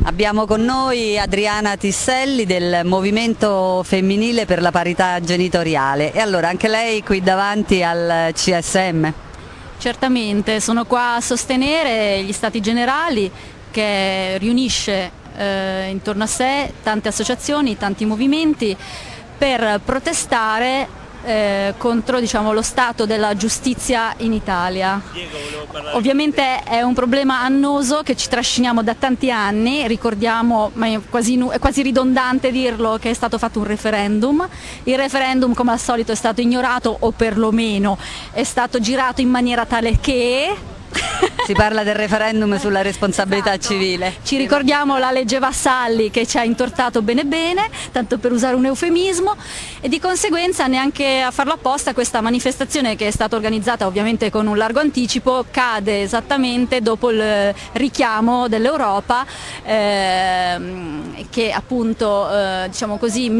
Abbiamo con noi Adriana Tisselli del Movimento Femminile per la Parità Genitoriale e allora anche lei qui davanti al CSM. Certamente, sono qua a sostenere gli Stati Generali che riunisce intorno a sé tante associazioni, tanti movimenti per protestare contro, diciamo, lo stato della giustizia in Italia. Ovviamente è un problema annoso che ci trasciniamo da tanti anni, ricordiamo, ma è quasi ridondante dirlo, che è stato fatto un referendum. Il referendum, come al solito, è stato ignorato o perlomeno è stato girato in maniera tale che... Si parla del referendum sulla responsabilità civile. Ci ricordiamo la legge Vassalli che ci ha intortato bene bene, tanto per usare un eufemismo, e di conseguenza neanche a farlo apposta questa manifestazione, che è stata organizzata ovviamente con un largo anticipo, cade esattamente dopo il richiamo dell'Europa che appunto diciamo così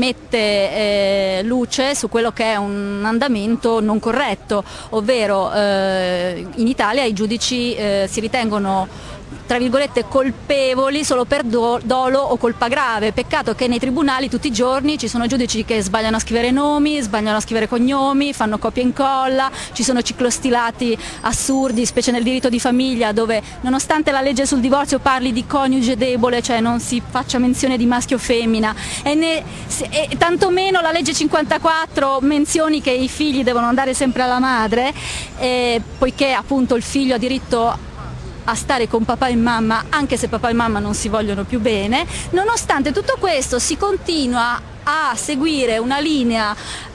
mette luce su quello che è un andamento non corretto, ovvero in Italia i giudici si ritengono, tra virgolette, colpevoli solo per dolo o colpa grave. Peccato che nei tribunali tutti i giorni ci sono giudici che sbagliano a scrivere nomi, sbagliano a scrivere cognomi, fanno copia e incolla, ci sono ciclostilati assurdi, specie nel diritto di famiglia, dove nonostante la legge sul divorzio parli di coniuge debole, cioè non si faccia menzione di maschio o femmina, e tantomeno la legge 54 menzioni che i figli devono andare sempre alla madre, poiché appunto il figlio ha diritto a stare con papà e mamma anche se papà e mamma non si vogliono più bene. Nonostante tutto questo si continua a seguire una linea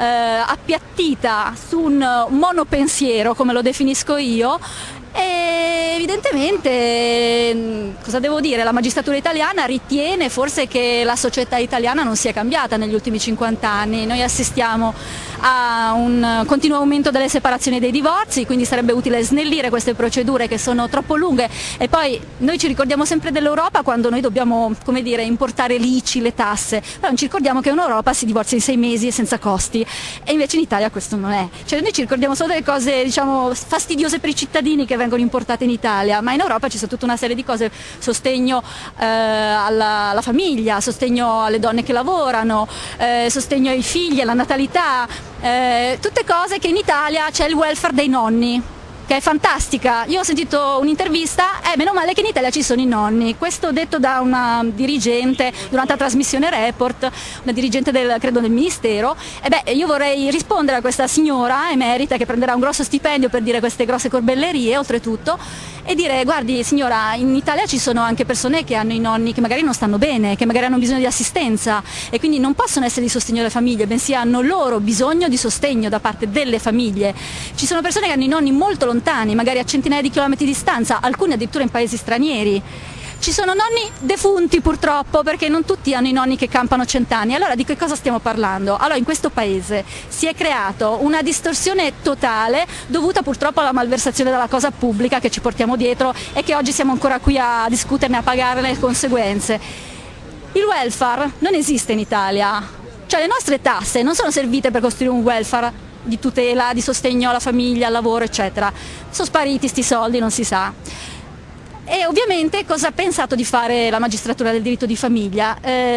appiattita su un monopensiero, come lo definisco io, e evidentemente, cosa devo dire, la magistratura italiana ritiene forse che la società italiana non sia cambiata negli ultimi 50 anni. Noi assistiamo a un continuo aumento delle separazioni e dei divorzi, quindi sarebbe utile snellire queste procedure che sono troppo lunghe. E poi noi ci ricordiamo sempre dell'Europa quando noi dobbiamo, come dire, importare l'ICI, le tasse, però non ci ricordiamo che in Europa si divorzia in 6 mesi e senza costi, e invece in Italia questo non è. Cioè noi ci ricordiamo solo delle cose, diciamo, fastidiose per i cittadini che vengono importate in Italia, ma in Europa ci sono tutta una serie di cose: sostegno alla famiglia, sostegno alle donne che lavorano, sostegno ai figli, alla natalità, tutte cose che in Italia c'è il welfare dei nonni, che è fantastica. Io ho sentito un'intervista, meno male che in Italia ci sono i nonni, questo detto da una dirigente durante la trasmissione Report, una dirigente credo del Ministero. Io vorrei rispondere a questa signora emerita che prenderà un grosso stipendio per dire queste grosse corbellerie oltretutto, e dire: guardi signora, in Italia ci sono anche persone che hanno i nonni che magari non stanno bene, che magari hanno bisogno di assistenza e quindi non possono essere di sostegno alle famiglie, bensì hanno loro bisogno di sostegno da parte delle famiglie. Ci sono persone che hanno i nonni molto lontani, magari a centinaia di chilometri di distanza, alcuni addirittura in paesi stranieri. Ci sono nonni defunti purtroppo, perché non tutti hanno i nonni che campano 100 anni. Allora di che cosa stiamo parlando? Allora in questo paese si è creato una distorsione totale dovuta purtroppo alla malversazione della cosa pubblica che ci portiamo dietro e che oggi siamo ancora qui a discuterne, a pagare le conseguenze. Il welfare non esiste in Italia, cioè le nostre tasse non sono servite per costruire un welfare di tutela, di sostegno alla famiglia, al lavoro, eccetera. Sono spariti sti soldi, non si sa. E ovviamente cosa ha pensato di fare la magistratura del diritto di famiglia?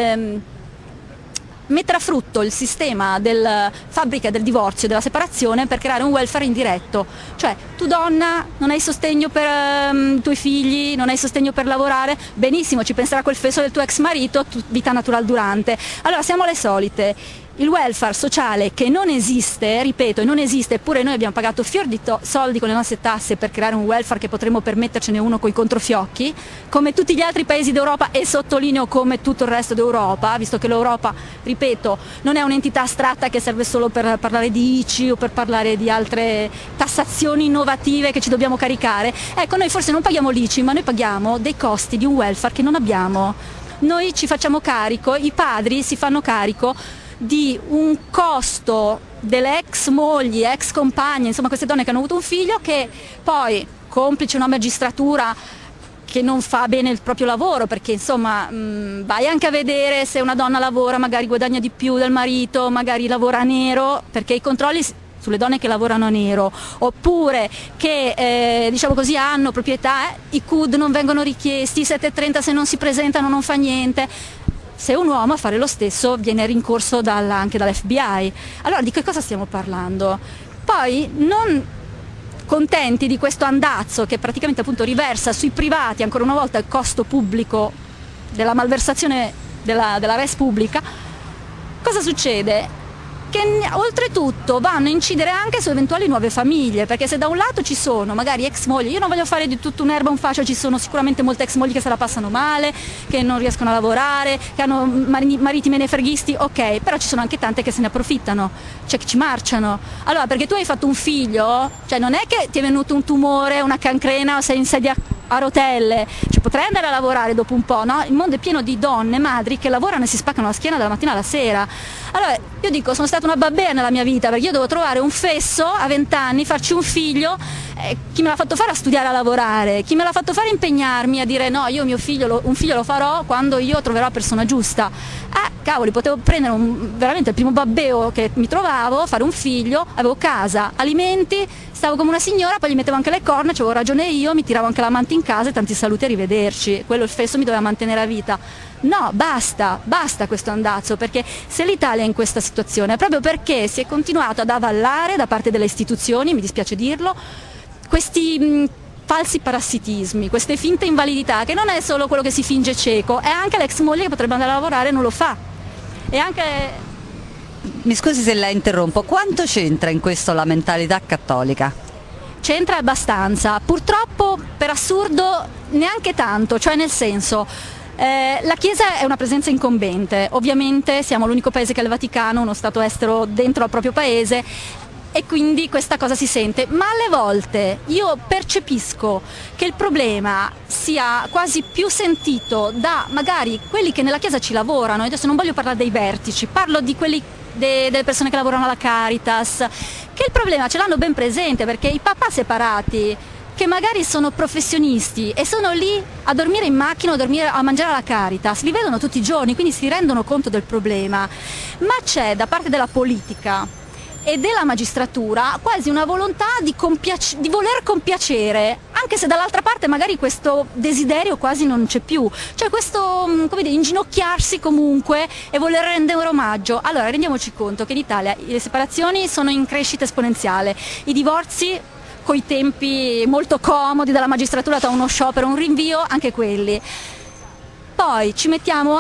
Mettere a frutto il sistema della fabbrica del divorzio e della separazione per creare un welfare indiretto. Cioè, tu donna non hai sostegno per i tuoi figli, non hai sostegno per lavorare, benissimo, ci penserà quel fesso del tuo ex marito, vita natural durante. Allora siamo le solite. Il welfare sociale che non esiste, ripeto, non esiste, eppure noi abbiamo pagato fior di soldi con le nostre tasse per creare un welfare che potremmo permettercene uno coi controfiocchi, come tutti gli altri paesi d'Europa, e sottolineo come tutto il resto d'Europa, visto che l'Europa, ripeto, non è un'entità astratta che serve solo per parlare di ICI o per parlare di altre tassazioni innovative che ci dobbiamo caricare. Ecco, noi forse non paghiamo l'ICI, ma noi paghiamo dei costi di un welfare che non abbiamo. Noi ci facciamo carico, i padri si fanno carico di un costo delle ex mogli, ex compagne, insomma queste donne che hanno avuto un figlio, che poi, complice una magistratura che non fa bene il proprio lavoro, perché insomma vai anche a vedere se una donna lavora, magari guadagna di più del marito, magari lavora a nero, perché i controlli sulle donne che lavorano a nero, oppure che diciamo così hanno proprietà, i CUD non vengono richiesti, i 730 se non si presentano non fa niente. Se un uomo a fare lo stesso viene rincorso anche dall'FBI. Allora di che cosa stiamo parlando? Poi non contenti di questo andazzo che praticamente appunto riversa sui privati ancora una volta il costo pubblico della malversazione della res pubblica, cosa succede? Che oltretutto vanno a incidere anche su eventuali nuove famiglie, perché se da un lato ci sono magari ex mogli, io non voglio fare di tutto un'erba un fascio, ci sono sicuramente molte ex mogli che se la passano male, che non riescono a lavorare, che hanno mariti menefreghisti, ok, però ci sono anche tante che se ne approfittano, cioè che ci marciano. Allora perché tu hai fatto un figlio, cioè non è che ti è venuto un tumore, una cancrena o sei in sedia a rotelle, cioè potrai andare a lavorare dopo un po', no? Il mondo è pieno di donne, madri che lavorano e si spaccano la schiena dalla mattina alla sera. Allora io dico, sono stata una babbea nella mia vita, perché io devo trovare un fesso a 20 anni, farci un figlio, chi me l'ha fatto fare a studiare, a lavorare, chi me l'ha fatto fare a impegnarmi a dire no, io un figlio lo farò quando io troverò la persona giusta. Cavoli, potevo prendere veramente il primo babbeo che mi trovavo, fare un figlio, avevo casa, alimenti, stavo come una signora, poi gli mettevo anche le corna, c'avevo ragione io, mi tiravo anche l'amante in casa e tanti saluti e arrivederci. Quello il fesso mi doveva mantenere a vita. No, basta questo andazzo, perché se l'Italia è in questa situazione è proprio perché si è continuato ad avallare da parte delle istituzioni, mi dispiace dirlo, questi falsi parassitismi, queste finte invalidità, che non è solo quello che si finge cieco, è anche l'ex moglie che potrebbe andare a lavorare e non lo fa. E anche... Mi scusi se la interrompo, quanto c'entra in questo la mentalità cattolica? C'entra abbastanza, purtroppo per assurdo neanche tanto, cioè nel senso, la Chiesa è una presenza incombente, ovviamente siamo l'unico paese che ha il Vaticano, uno Stato estero dentro al proprio paese, e quindi questa cosa si sente, ma alle volte io percepisco che il problema sia quasi più sentito da magari quelli che nella Chiesa ci lavorano, e adesso non voglio parlare dei vertici, parlo di quelli delle persone che lavorano alla Caritas, che il problema ce l'hanno ben presente, perché i papà separati che magari sono professionisti e sono lì a dormire in macchina o a mangiare alla Caritas, li vedono tutti i giorni, quindi si rendono conto del problema, ma c'è da parte della politica e della magistratura quasi una volontà di voler compiacere, anche se dall'altra parte magari questo desiderio quasi non c'è più, cioè questo come dire, inginocchiarsi comunque e voler rendere omaggio. Allora rendiamoci conto che in Italia le separazioni sono in crescita esponenziale, i divorzi con i tempi molto comodi della magistratura tra uno sciopero e un rinvio, anche quelli. Poi ci mettiamo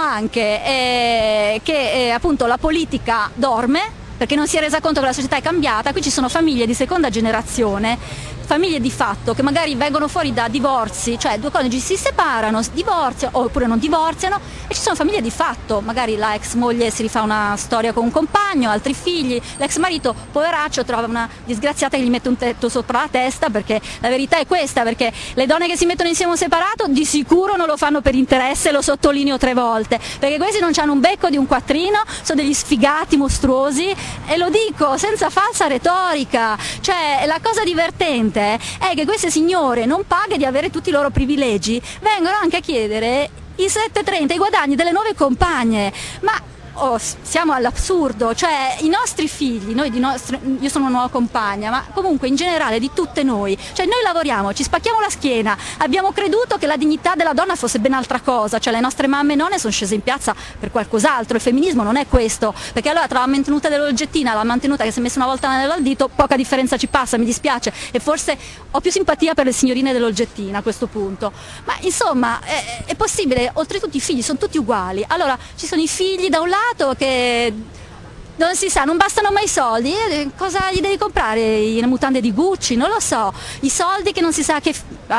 anche che appunto la politica dorme, perché non si è resa conto che la società è cambiata. Qui ci sono famiglie di seconda generazione, famiglie di fatto che magari vengono fuori da divorzi, cioè due coniugi si separano, divorziano oppure non divorziano, e ci sono famiglie di fatto, magari la ex moglie si rifà una storia con un compagno, altri figli, l'ex marito poveraccio trova una disgraziata che gli mette un tetto sopra la testa, perché la verità è questa, perché le donne che si mettono insieme a un separato di sicuro non lo fanno per interesse, lo sottolineo 3 volte, perché questi non hanno un becco di un quattrino, sono degli sfigati mostruosi, e lo dico senza falsa retorica, cioè la cosa divertente è che queste signore, non paghe di avere tutti i loro privilegi, vengono anche a chiedere i 730, i guadagni delle nuove compagne, ma siamo all'assurdo, cioè i nostri figli, io sono una nuova compagna, ma comunque in generale di tutte noi, cioè noi lavoriamo, ci spacchiamo la schiena, abbiamo creduto che la dignità della donna fosse ben altra cosa, cioè le nostre mamme e nonne sono scese in piazza per qualcos'altro, il femminismo non è questo, perché allora tra la mantenuta dell'oggettina e la mantenuta che si è messa una volta l'anello al dito, poca differenza ci passa, mi dispiace, e forse ho più simpatia per le signorine dell'oggettina a questo punto, ma insomma è possibile, oltretutto i figli sono tutti uguali, allora ci sono i figli da un lato che non si sa, non bastano mai i soldi, cosa gli devi comprare? Le mutande di Gucci? Non lo so, i soldi che non si sa che...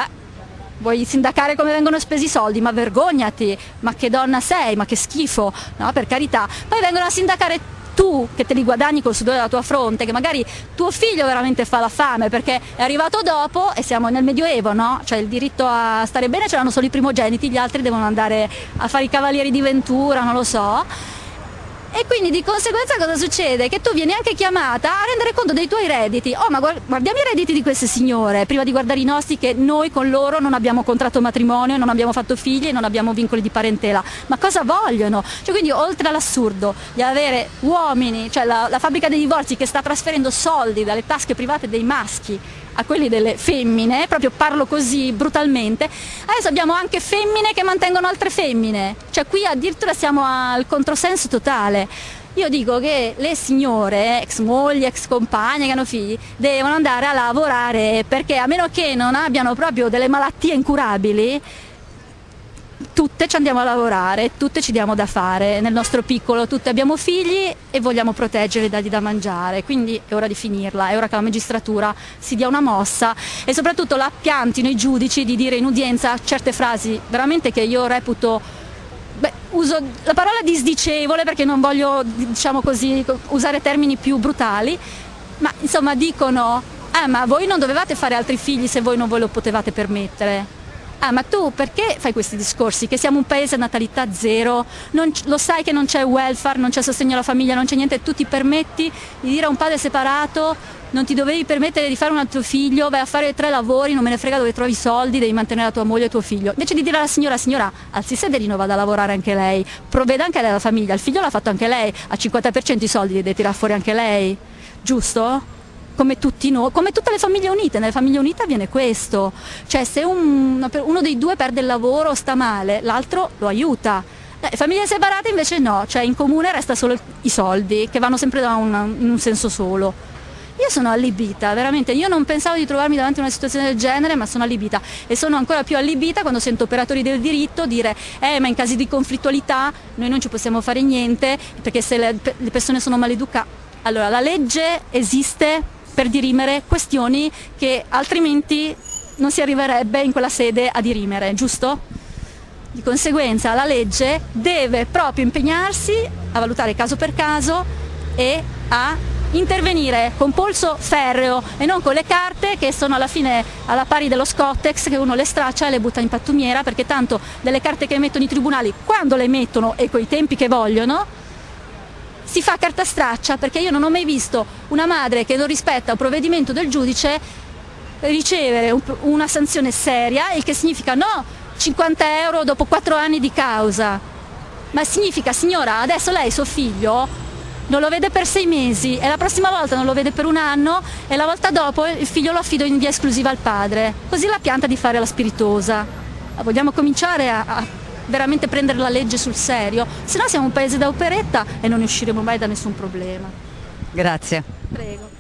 vuoi sindacare come vengono spesi i soldi? Ma vergognati, ma che donna sei, ma che schifo, no, per carità. Poi vengono a sindacare tu che te li guadagni col sudore della tua fronte, che magari tuo figlio veramente fa la fame perché è arrivato dopo, e siamo nel Medioevo, no? Cioè il diritto a stare bene ce l'hanno solo i primogeniti, gli altri devono andare a fare i cavalieri di ventura, non lo so. E quindi di conseguenza cosa succede? Che tu vieni anche chiamata a rendere conto dei tuoi redditi. Oh, ma guardiamo i redditi di queste signore, prima di guardare i nostri, che noi con loro non abbiamo contratto matrimonio, non abbiamo fatto figli e non abbiamo vincoli di parentela. Ma cosa vogliono? Cioè, quindi oltre all'assurdo di avere uomini, cioè la fabbrica dei divorzi che sta trasferendo soldi dalle tasche private dei maschi a quelli delle femmine, proprio parlo così brutalmente, adesso abbiamo anche femmine che mantengono altre femmine, cioè qui addirittura siamo al controsenso totale. Io dico che le signore, ex mogli, ex compagne che hanno figli, devono andare a lavorare, perché a meno che non abbiano proprio delle malattie incurabili, tutte ci andiamo a lavorare, tutte ci diamo da fare, nel nostro piccolo tutte abbiamo figli e vogliamo proteggerli e dargli da mangiare, quindi è ora di finirla, è ora che la magistratura si dia una mossa e soprattutto la piantino i giudici di dire in udienza certe frasi veramente che io reputo, uso la parola disdicevole perché non voglio, diciamo così, usare termini più brutali, ma insomma dicono ma voi non dovevate fare altri figli se voi non ve lo potevate permettere. Ma tu perché fai questi discorsi? Che siamo un paese a natalità zero, lo sai che non c'è welfare, non c'è sostegno alla famiglia, non c'è niente, tu ti permetti di dire a un padre separato non ti dovevi permettere di fare un altro figlio, vai a fare 3 lavori, non me ne frega dove trovi i soldi, devi mantenere la tua moglie e tuo figlio. Invece di dire alla signora, alzi il sederino, vada a lavorare anche lei, provveda anche lei alla famiglia, il figlio l'ha fatto anche lei, al 50% i soldi li deve tirare fuori anche lei, giusto? Come tutti noi, come tutte le famiglie unite, nelle famiglie unite avviene questo, cioè se uno dei due perde il lavoro o sta male, l'altro lo aiuta. Famiglie separate invece no, cioè in comune resta solo i soldi, che vanno sempre in un senso solo. Io sono allibita, veramente, io non pensavo di trovarmi davanti a una situazione del genere, ma sono allibita e sono ancora più allibita quando sento operatori del diritto dire ma in casi di conflittualità noi non ci possiamo fare niente perché se le persone sono maleducate. Allora, la legge esiste per dirimere questioni che altrimenti non si arriverebbe in quella sede a dirimere, giusto? Di conseguenza la legge deve proprio impegnarsi a valutare caso per caso e a intervenire con polso ferreo e non con le carte che sono alla fine alla pari dello Scottex, che uno le straccia e le butta in pattumiera, perché tanto delle carte che emettono i tribunali, quando le emettono e coi tempi che vogliono, si fa carta straccia, perché io non ho mai visto una madre che non rispetta un provvedimento del giudice ricevere una sanzione seria, il che significa no 50 euro dopo 4 anni di causa, ma significa signora adesso lei suo figlio non lo vede per 6 mesi e la prossima volta non lo vede per 1 anno e la volta dopo il figlio lo affido in via esclusiva al padre, così la pianta di fare la spiritosa. Vogliamo cominciare a veramente prendere la legge sul serio, se no siamo un paese da operetta e non ne usciremo mai da nessun problema. Grazie. Prego.